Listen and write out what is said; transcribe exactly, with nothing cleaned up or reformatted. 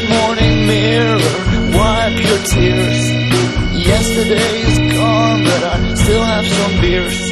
morning mirror, wipe your tears. Yesterday is gone, but I still have some beers.